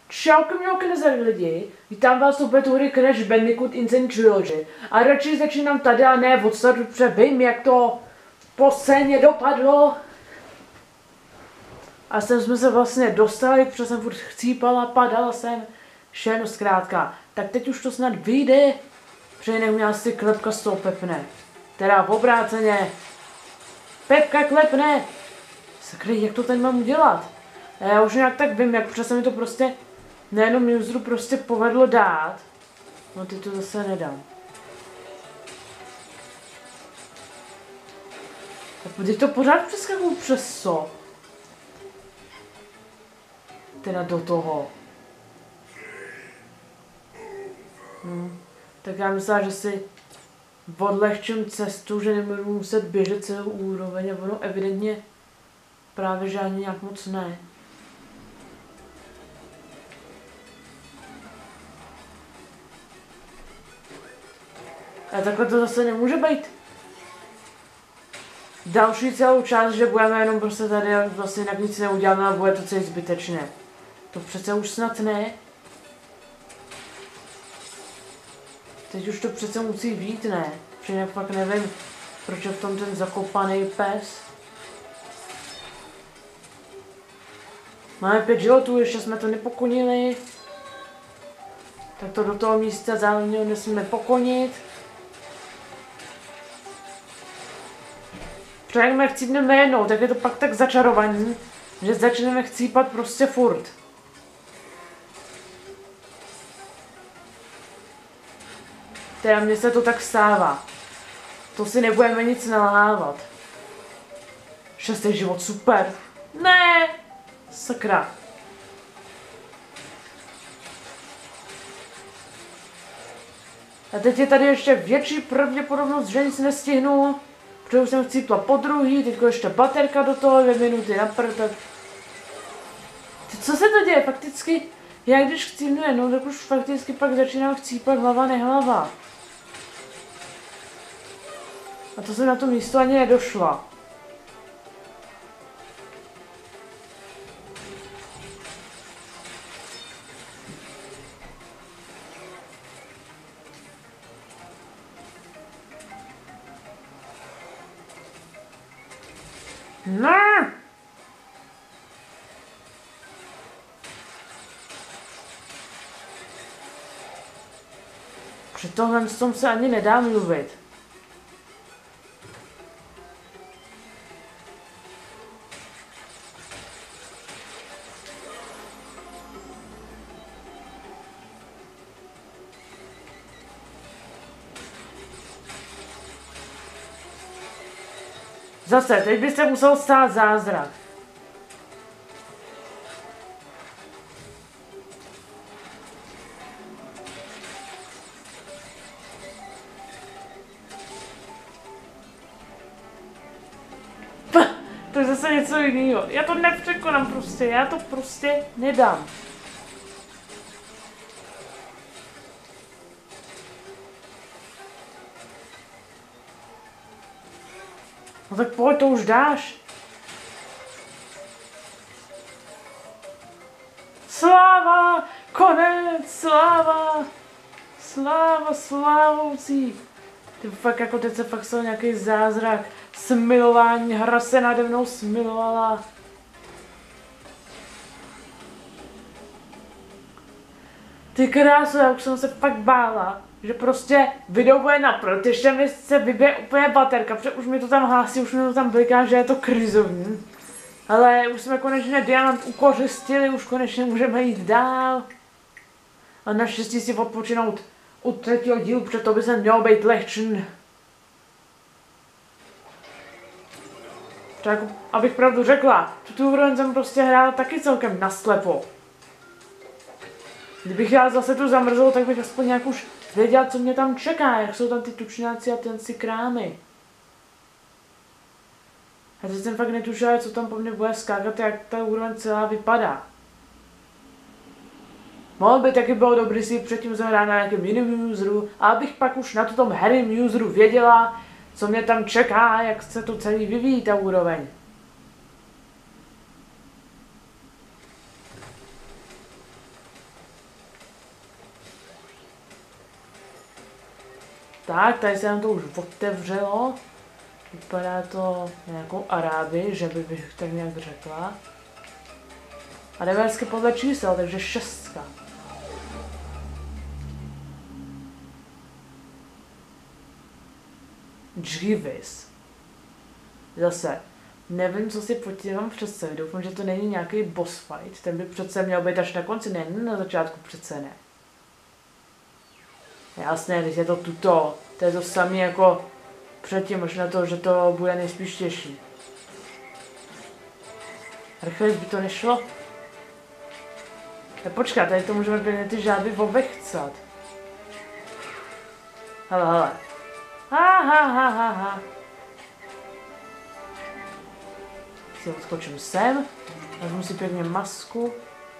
Čauky nezdar lidi, vítám vás opět u hry Crash Bandicoot Insane Trilogy. A radši začínám tady a ne od startu, protože vím, jak to po scéně dopadlo. A sem jsme se vlastně dostali, protože jsem furt chcípala, padala jsem, všechno zkrátka. Tak teď už to snad vyjde, protože jinak mě asi Klepka z toho pepne. Teda v obráceně. Pepka klepne! Sakry, jak to teď mám udělat? A já už nějak tak vím, jak se mi to prostě na jednom useru prostě povedlo dát. No ty to zase nedám. A teď to pořád přeskakuju přes co? Teda do toho. Tak já myslím, že si odlehčím cestu, že nebudu muset běžet celou úroveň a ono evidentně právě že ani nějak moc ne. A takhle to zase nemůže být. Další celou část, že budeme jenom prostě tady vlastně jinak nic neuděláme a bude to celý zbytečné. To přece už snad ne. Teď už to přece musí být, ne? Protože jinak fakt nevím, proč je v tom ten zakopaný pes. Máme 5 životů, ještě jsme to nepokonili. Tak to do toho místa zároveň nesmíme pokonit. Protože jak chcípneme jednou, tak je to pak tak začarovaný, že začneme chcípat prostě furt. Teda mně se to tak stává. To si nebudeme nic nalhávat. 6. život, super. Ne! Sakra. A teď je tady ještě větší pravděpodobnost, že nic nestihnu. Protože už jsem chcípla po druhý, teďko ještě baterka do toho, 2 minuty na prd. Co se to děje? Fakticky, já když chcípnu jednou, tak už fakticky pak začínám chcípat hlava nehlava. A to jsem na to místo ani nedošla. Ne! Při tohle s tom se ani nedá mluvit. Zase, teď byste musel stát zázrak. To je zase něco jiného. Já to nepřekonám prostě, já to prostě nedám. No tak pojď, to už dáš. Sláva! Konec! Sláva! Sláva, slávoucí! Ty fakt jako teď se fakt stal nějaký zázrak. Smilování, hra se nade mnou smilovala. Ty kráso, já už jsem se fakt bála, že prostě video bude naprd, ještě mi se vybije úplně baterka, protože už mi to tam hlásí, už mi to tam bliká, že je to krizovní. Ale už jsme konečně diamant ukořistili, už konečně můžeme jít dál. A naštěstí si odpočinout u 3. dílu, protože to by se mělo být lehčin. Tak, abych pravdu řekla, tu úroveň jsem prostě hrála taky celkem naslepo. Kdybych já zase tu zamrzl, tak bych aspoň nějak už věděla, co mě tam čeká, jak jsou tam ty tučňáci a ty krámy. A teď jsem fakt netušila, co tam po mně bude skákat, jak ta úroveň celá vypadá. Mohlo by taky bylo dobrý si předtím zahrát na nějakém jiném useru, a abych pak už na tom herním useru věděla, co mě tam čeká, jak se to celý vyvíjí, ta úroveň. Tak, tady se nám to už otevřelo. Vypadá to nějakou Arábii, že bych tak nějak řekla. A jdeme vždycky podle čísel, takže 6. Dřívis. Zase, nevím, co si pod tím mám představit. Doufám, že to není nějaký boss fight. Ten by přece měl být až na konci, ne na začátku přece ne. Jasné, když je to tuto, to je to samé jako předtím, možná to, že to bude nejspíš těžší. Rychleji by to nešlo. Počkat, tady to můžeme být ty žáby obechcat. Hele. Ha. Si odskočím sem. Vezmu si pěkně masku.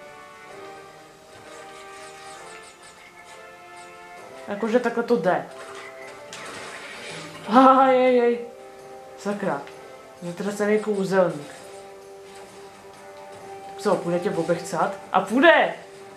Jakože takhle to jde. Jej. Sakra. Zatracený kouzelník. Co, půjde tě obechcat? A půjde!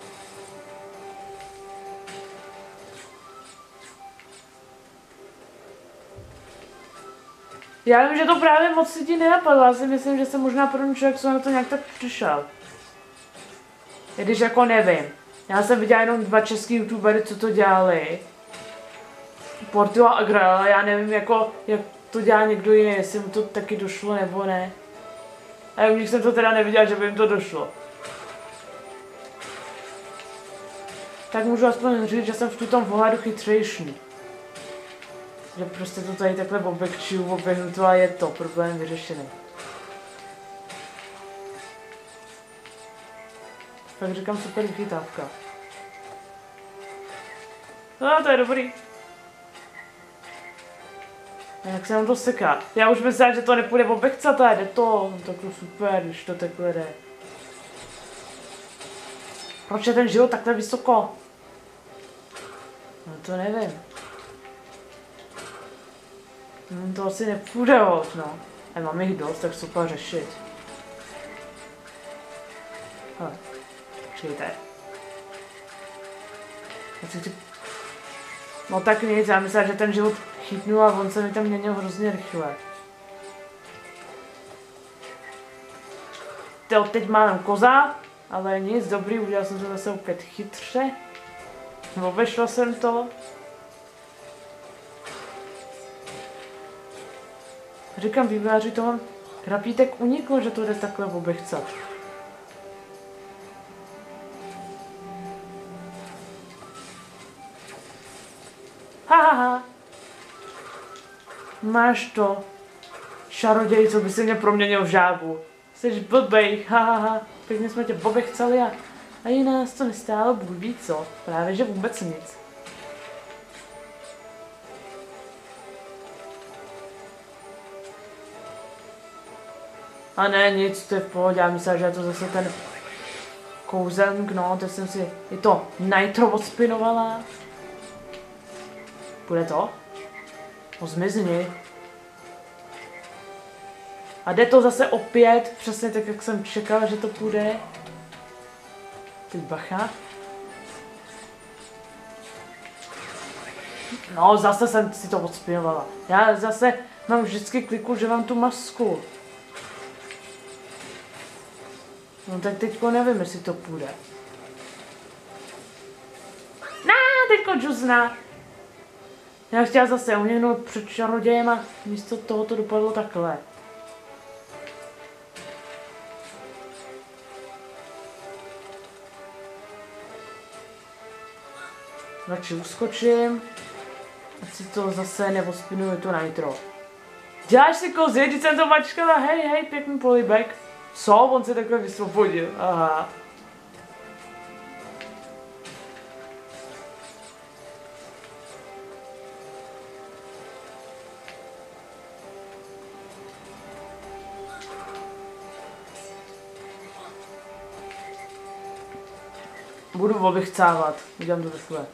Já vím, že to právě moc si ti nenapadlo. Já si myslím, že jsem možná první člověk, co na to nějak tak přišel. I když jako nevím. Já jsem viděl jenom 2 český youtubery, co to dělali. Portila a Grail, já nevím jako, jak to dělá někdo jiný, jestli mu to taky došlo nebo ne. A u nich jsem to teda neviděl, že by jim to došlo. Tak můžu aspoň říct, že jsem v tom ohledu chytřejší. Že prostě to tady takhle oběhnu to a je to problém vyřešený. Tak říkám super vychytávka. No, to je dobrý. Jak se nám to seká? Já už myslím, že to nepůjde obechcat, a jde to. No, tak to super, když to takhle jde. Proč je ten život takhle vysoko? No to nevím. To asi nepůjde hod, no. A mám jich dost, tak super řešit. Hele, počkejte. No tak nic, já myslím, že ten život chytnu a on se mi tam měnil hrozně rychle. Teď mám koza, ale nic, dobrý, udělal jsem to zase opět chytře. Obešla jsem to. Říkám vývojáři, to mám krapítek uniklo, že to jde takhle obechcat. Ha. Máš to. Čaroděj, co by si mě proměnil v žábu. Jsi blbej, ha. Pěkně jsme tě obechcali a i nás to nestálo, Bůh ví co. Právě, že vůbec nic. A ne, nic, to je v pohodě, já myslím, že je to zase ten kouzelník, no, to jsem si i to nitro odspinovala. Bude to? No zmizni. A jde to zase opět, přesně tak, jak jsem čekal, že to půjde. Teď bacha. No, zase jsem si to odspinovala. Já zase mám vždycky kliku, že mám tu masku. No tak teďko nevím, jestli to půjde. Teďko džuzna. Já chtěla zase uměhnout před čarodějem a místo toho to dopadlo takhle. Radši uskočím. Ať si to zase neospinuju to nitro. Děláš si kozy, když jsem to mačkala, hej, pěkný polibek. Co? On se takhle vysvobodil, aha. Budu obechcávat, udělám to takhle.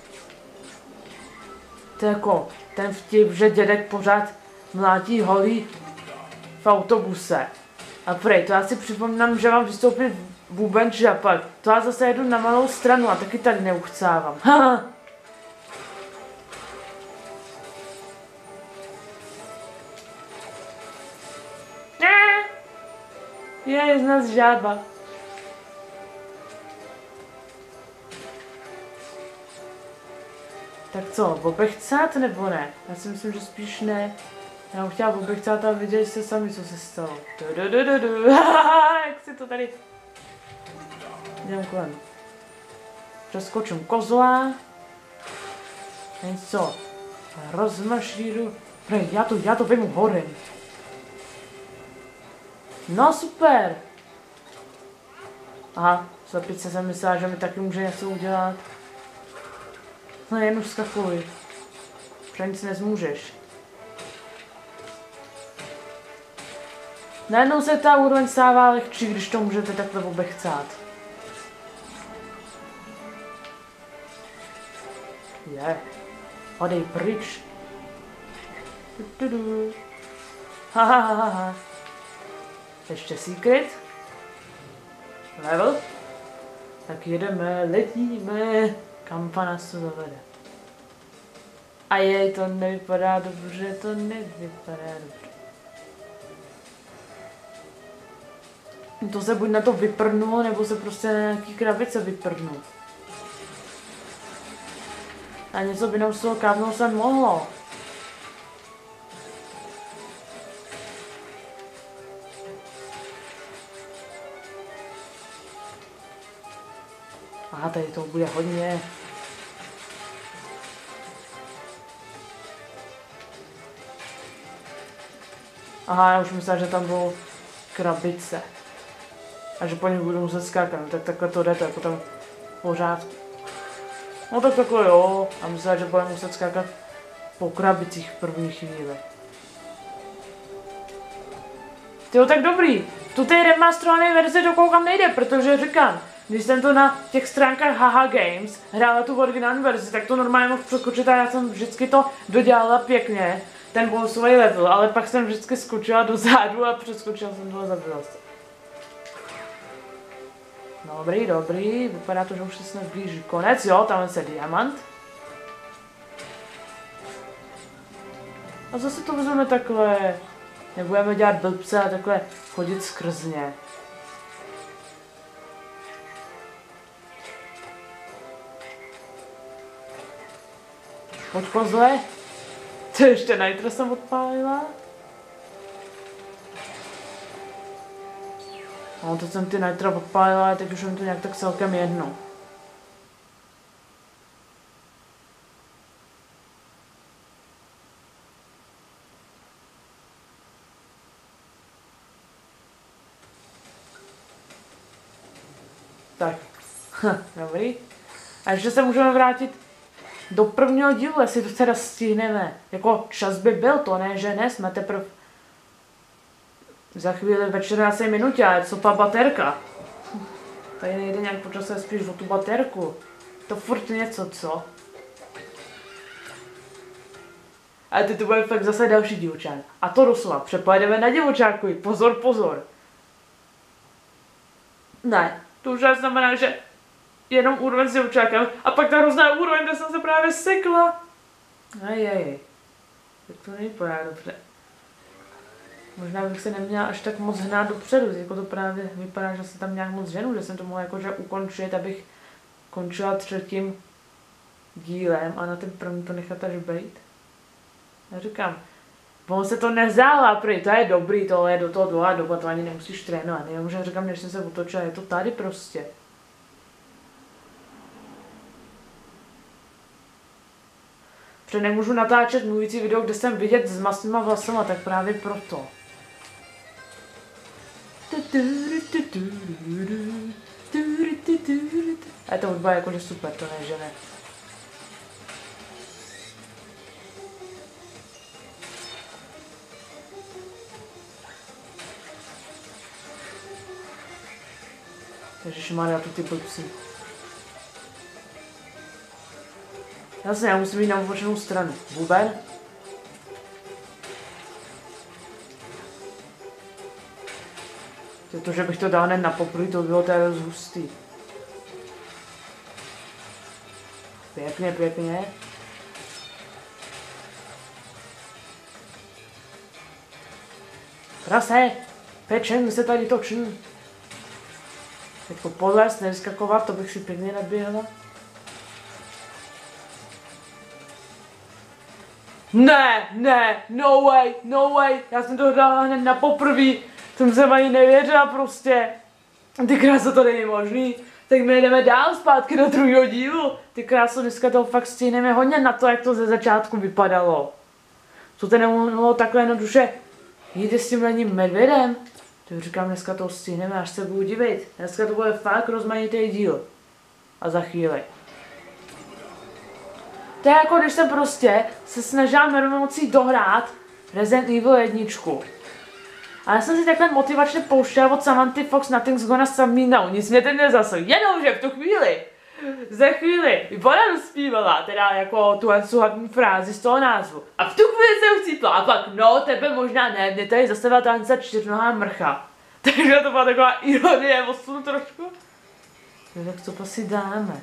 To je jako ten vtip, že dědek pořád mlátí holí v autobuse. A prej, to já si připomínám, že mám vystoupit buben žapak. To já zase jedu na malou stranu a taky tady neuchcávám. Je z nás žába. Tak co, obechcát nebo ne? Já si myslím, že spíš ne. Já bych chtěla obechcát a viděli jste sami, co se stalo. Jak si to tady... Jdem kolem. Přeskočím kozla. Něco. Rozmašíru. Já to vemu horem. No super. Aha, slepice jsem myslela, že mi taky může něco udělat. No jen už skakuj. Protože nic nezmůžeš. Najednou se ta úroveň stává lehčí, když to můžete takhle obechcát. Je. Odej pryč. Hahaha. Ještě secret. Level. Tak jedeme, letíme. Kam pa nás to zavede? A jej, to nevypadá dobře, to nevypadá dobře. To se buď na to vyprnulo, nebo se prostě na nějaký krabice vyprnu. A něco by nám z toho kávnout se mohlo. Aha, tady to bude hodně. Aha, já už myslím, že tam bylo krabice. A že po nich budu muset skákat, no, tak takhle to jde, to je potom pořád. No tak takhle jo, a myslím, že budeme muset skákat po krabicích v první chvíli. Tyjo, tak dobrý. Tu té remasterované verzi do koukám nejde, protože říkám, když jsem to na těch stránkách Haha Games hrála tu originální verzi, tak to normálně mohl přeskočit a já jsem vždycky to dodělala pěkně, ten bonusový level, ale pak jsem vždycky skočila dozadu a přeskočila jsem toho zabila se. Dobrý, dobrý, vypadá to, že už se snad blíží konec, jo, tam je diamant. A zase to vezmeme takhle, nebudeme dělat blbce a takhle chodit skrzně. Pojď kozle. To ještě nitro jsem odpálila. No, to jsem ty nitro odpálila, teď už mi to nějak tak celkem jedno. Tak, dobrý. A ještě se můžeme vrátit do prvního dílu, jestli to teda stihneme. Jako čas by byl, to ne, že ne, jsme teprve za chvíli ve 14 minutě, ale co pa baterka? Tady nejde nějak po čase spíš o tu baterku. To furt něco, co? Ale teď to bude fakt zase další divočák. A to doslova, přepojedeme na divočáku, pozor, pozor. Ne, to už znamená, že jenom úroveň s divočákem a pak ta hrozná úroveň, kde jsem se právě sekla. Ajej. Tak to nevypadá dobře. Možná bych se neměla až tak moc hnát dopředu, jako to právě vypadá, že se tam nějak moc ženu, že jsem to mohla jakože ukončit, abych končila třetím dílem a na ten první to nechat až bejt. Já říkám, on se to nezála, prý, to je dobrý, tohle je do toho dlouhá doba, to ani nemusíš trénovat, jenom že říkám, než jsem se otočila, je to tady prostě. Protože nemůžu natáčet mluvící video, kde jsem vidět s masnýma vlasama, tak právě proto. A to hudba je jakože super, to ne, že ne. Ježišmarja, tu ty blbci. Jasně, já musím jít na opačnou stranu. Buben? To, že bych to dal hned na poprvé, to bylo teda dost hustý. Pěkně, pěkně. Krase! Pečen se tady točí. Teďko podlézt, nevyskakovat, to bych si pěkně naběhla. Ne, no way, já jsem to hrála hned na poprví, jsem se ani nevěřila prostě. Ty kráso, to není možný, tak my jdeme dál zpátky do druhého dílu. Ty kráso, dneska toho fakt stihneme hodně na to, jak to ze začátku vypadalo. Co to nemohlo takhle jednoduše jít s tím lenním medvědem? To říkám, dneska to stihneme, až se budu divit. Dneska to bude fakt rozmanitý díl. A za chvíli. To je jako když jsem prostě se snažila mocí dohrát Resident Evil 1. A já jsem si takhle motivačně pouštěla od Samanthy Fox na Things Gonna Save Me Now. Nic mě teď nezasl. Jenomže v tu chvíli, za chvíli, ona dospívala teda jako tu hlavní frázi z toho názvu. A v tu chvíli jsem chcípla. A pak, no, tebe možná ne, mě tady zastavila ta čtyřnohá mrcha. Takže to byla taková ironie, osunu trošku. No, tak co asi dáme?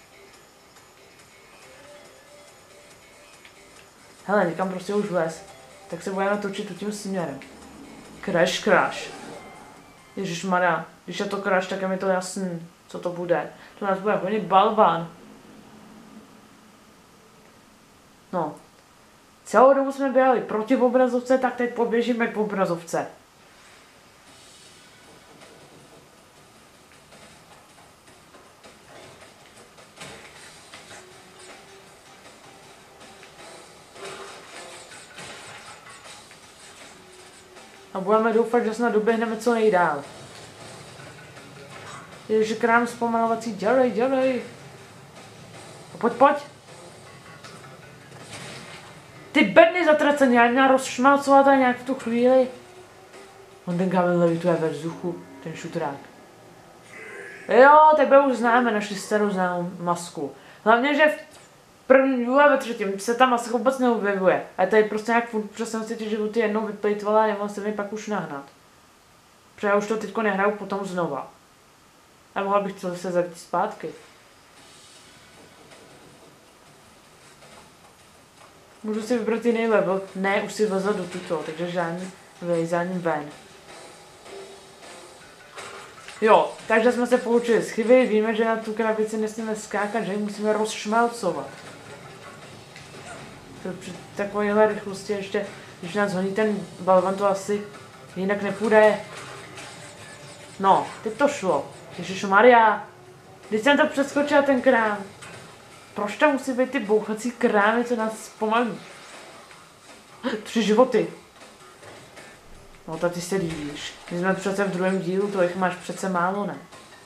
Hele, někam prostě už vlez. Tak se budeme točit tím směrem. Crash. Ježišmarja, když je to crash, tak je mi to jasný, co to bude. To nás bude honit balván. No. Celou dobu jsme běhali proti obrazovce, tak teď poběžíme k obrazovce. A budeme doufat, že snad doběhneme co nejdál. Ježiši, krám zpomalovací, dělej. Pojď. Ty bedny zatracený, já měla rozšmalcovat a nějak v tu chvíli. On ten kámen levituje ve vzduchu, ten šutrák. Jo, tebe už známe, naši starou známou masku. Hlavně, že v prvním dílu a ve třetím se ta maska vůbec neobjevuje. A tady prostě nějak furt přesně si ty životy jednou vyplejtvala a nemohla se mi pak už nahnat. Protože já už to teďko nehraju potom znova. A mohla bych to zase zavít zpátky. Můžu si vybrat jiný level. Ne, už si vlezla do tuto, takže žádný vylejzání ven. Jo, takže jsme se poučili z chyby, víme, že na tu krabici nesmíme skákat, že ji musíme rozšmalcovat. Při takovéhle rychlosti ještě, když nás honí ten balvan, to asi jinak nepůjde. No, teď to šlo. Ježišmarja, když jsem to přeskočila ten krám. Proč tam musí být ty bouchací krámy, co nás zpomalí? 3 životy. No, tak ty se líbíš. My jsme přece v druhém dílu, to jich máš přece málo, ne?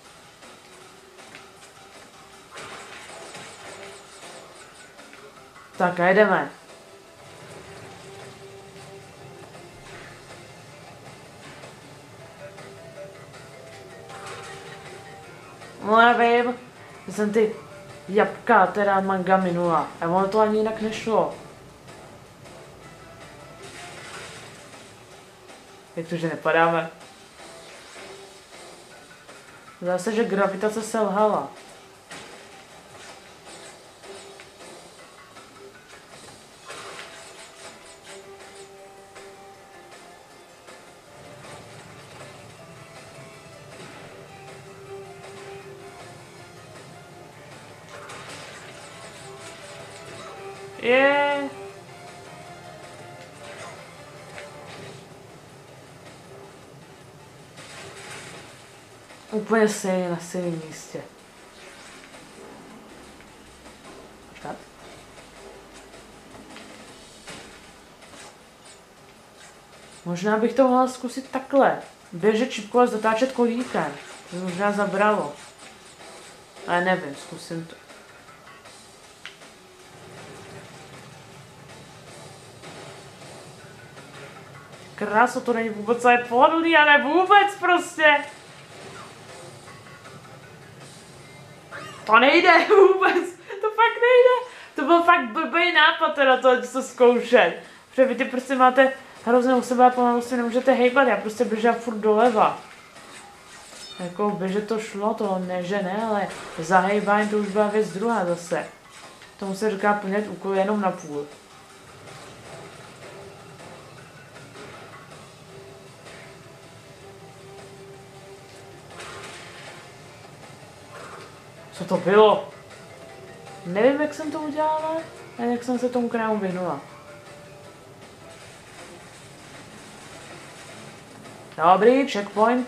Tak a jdeme. No já vím, že jsem ty jabka, teda manga minula. A ono to ani jinak nešlo. Jak to, že nepadáme? Zase, že gravitace selhala. Úplně stejně na stejném místě. Počkat. Možná bych to mohla zkusit takhle. Běžet šipku a zatáčet kolíkem. To možná zabralo. Ale nevím, zkusím to. Kráso, to není vůbec celé pohodlný, ale vůbec prostě. To nejde vůbec, to fakt nejde. To byl fakt blbý nápad teda to, co zkoušet. Protože vy ty prostě máte hrozně u sebe a pomalu si nemůžete hejbat, já prostě běžela furt doleva. Jako běžet to šlo, to ne, že ne, ale zahejbání to už byla věc druhá zase. Tomu se říká plnit úkol jenom na půl. Co to bylo? Nevím, jak jsem to udělala, ale jak jsem se tomu krámu vyhnula. Dobrý, checkpoint.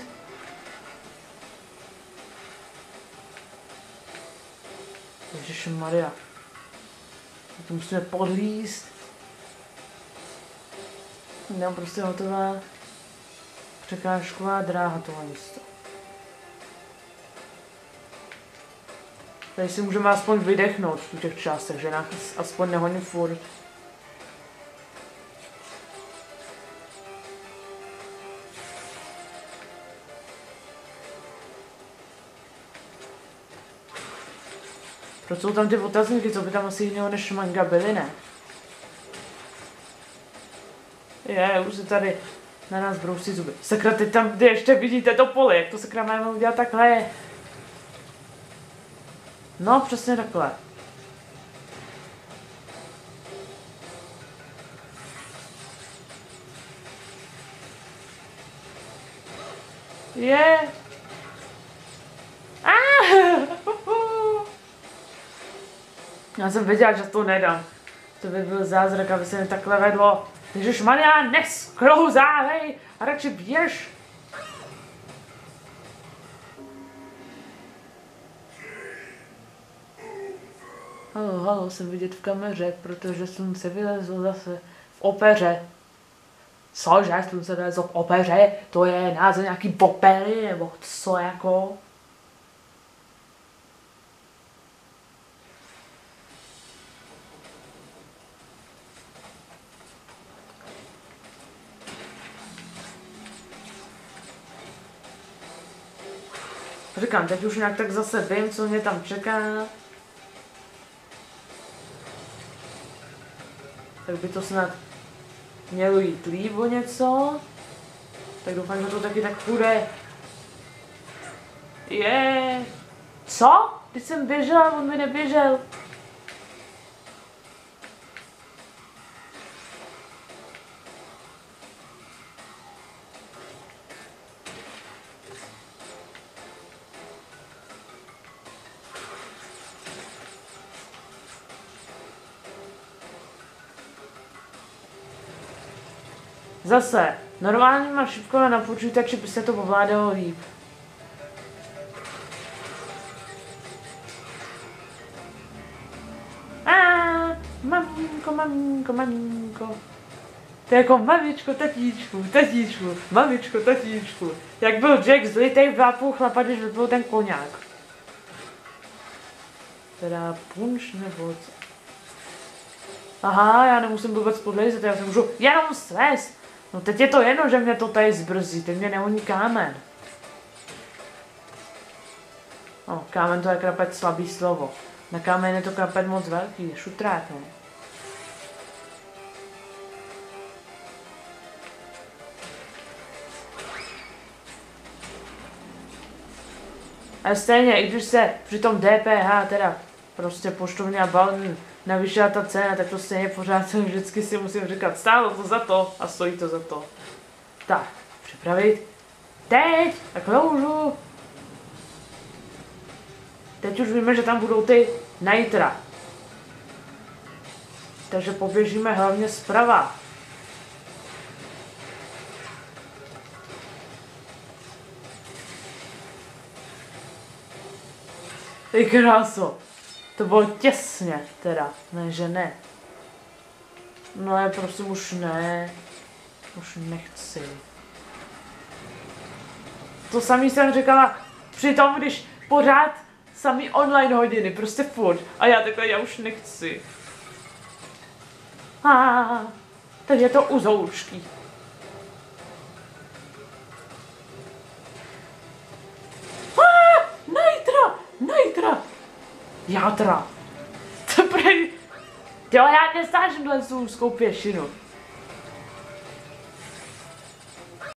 Ježišmarja. To musíme podlíst. Mám prostě hotová překážková dráha toho místa. Tady si můžeme aspoň vydechnout v těch částech, že nás aspoň nehoní furt. Proč jsou tam ty otazníky, co by tam asi jiného než manga byly, ne? Už se tady na nás brousí zuby. Sakra, teď tam, kde ještě vidíte to pole, jak to sakra máme udělat takhle. No, přesně takhle. Já jsem věděla, že to nedám. To by byl zázrak, aby se mi takhle vedlo. Ježišmarja, nesklouzávej a radši běž. Halo, jsem vidět v kameře, protože slunce vylezlo zase v opeře. Cože, slunce vylezlo v opeře? To je název nějaký opery, nebo co jako? Říkám, teď už nějak tak zase vím, co mě tam čeká. Tak by to snad mělo jít líp o něco. Tak doufám, že to taky tak půjde. Co? Teď jsem běžel, on mi neběžel. Zase, normálníma šipkama na počítači by se to ovládalo líp. Maminko. To je jako mamičko, tatíčku, mamičko, tatíčku. Jak byl Jack zlitej v vápů chlapa, když byl ten koňák. Teda punč nebo co? Aha, já nemusím vůbec podlejzet, já se můžu jenom stres. No teď je to jedno, že mě to tady zbrzí, teď mě nehoní kámen. No, kámen to je krapet slabý slovo. Na kámen je to krapet moc velký, šutrák, ne? A stejně, i když se při tom DPH, teda prostě poštovní a balní, navýšila ta cena, tak to stejně pořád vždycky si musím říkat, stálo to za to a stojí to za to. Tak, připravit. Teď, tak loužu. Teď už víme, že tam budou ty nitra. Takže poběžíme hlavně zprava. Ty kráso. To bylo těsně, teda. Ne, že ne. No já prostě už ne. Už nechci. To samý jsem říkala při tom, když pořád samý online hodiny, prostě furt. A já takhle, já už nechci. Teď je to uzoučký. Nitra! Játra! To prej... Jo, já nestážím tuhle úzkou pěšinu.